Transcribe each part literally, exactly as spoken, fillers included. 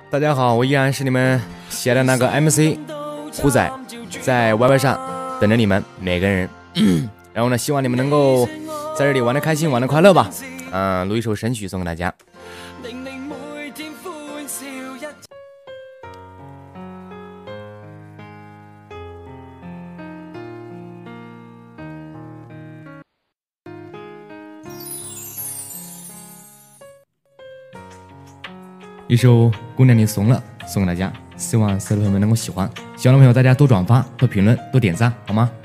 大家好，我依然是你们写的那个 M C 虎仔，在 Y Y 上等着你们每个人。然后呢，希望你们能够在这里玩的开心，玩的快乐吧。嗯、呃，录一首神曲送给大家。一首《姑娘你怂了》送给大家，希望所有的朋友们能够喜欢。喜欢的朋友大家多转发、多评论、多点赞，好吗？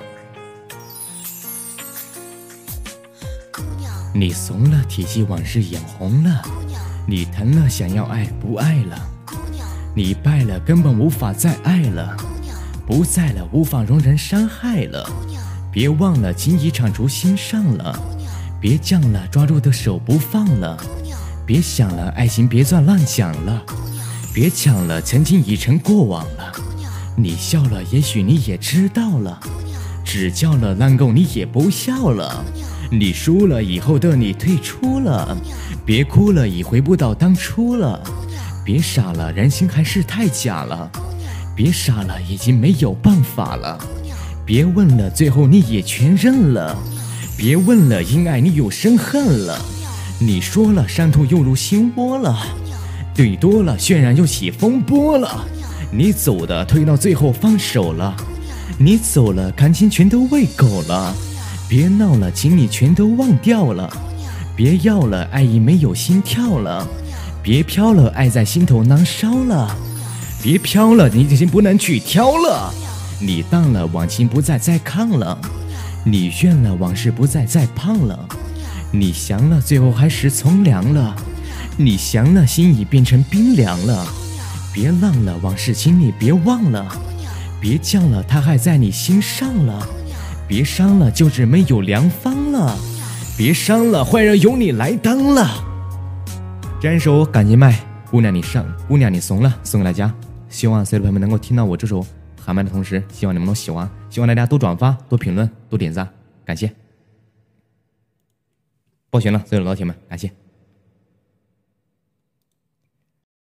你怂了，提起往事眼红了；你疼了，想要爱不爱了；你败了，根本无法再爱了；不在了，无法容忍伤害了。别忘了，情已长出心上了；别犟了，抓住的手不放了。别想了，爱情别再乱讲了；别抢了，曾经已成过往了。你笑了，也许你也知道了；只叫了烂够，你也不笑了。你输了，以后的你退出了；别哭了，已回不到当初了。别傻了，人心还是太假了；别傻了，已经没有办法了。别问了，最后你也全认了；别问了，因爱你又生恨了。你说了，伤痛又入心窝了；对多了，渲染又起风波了。你走的，推到最后放手了；你走了，感情全都喂狗了。别闹了，请你全都忘掉了；别要了，爱已没有心跳了；别飘了，爱在心头难烧了；别飘了，你已经不能去挑了。你淡了，往情不再再看了；你怨了，往事不再再盼了。你降了，最后还是从良了；你降了，心已变成冰凉了。别浪了，往事请你别忘了；别犟了，它还在你心上了；别伤了，旧址没有良方了；别伤了，坏人由你来当了。这样一首感情麦，姑娘你上，姑娘你怂了，送给大家。希望所有的朋友们能够听到我这首喊麦的同时，希望你们能喜欢，希望大家多转发、多评论、多点赞，感谢。报选了，所有的老铁们，感谢。